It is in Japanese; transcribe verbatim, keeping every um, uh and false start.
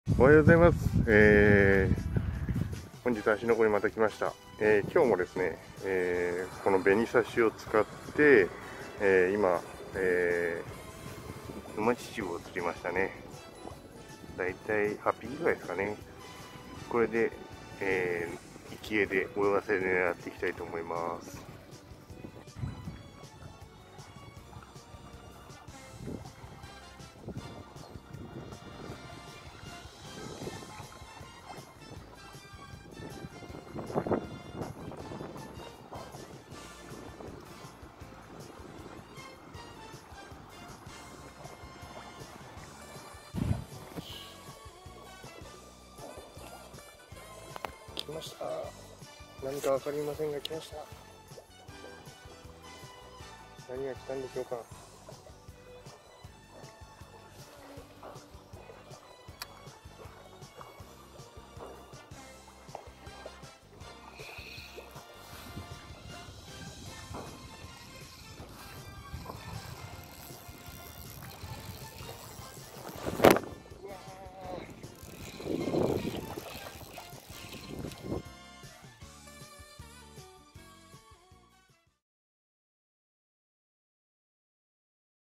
おはようございます。えー、本日芦ノ湖にまた来ました。えー、今日もですね、えー、この紅差しを使って、えー、今、えー、馬秩父を釣りましたね。だいたいはっぴきぐらいですかね。これで、えー、生き餌で泳がせで狙っていきたいと思います。来ました。何か分かりませんが来ました。何が来たんでしょうか。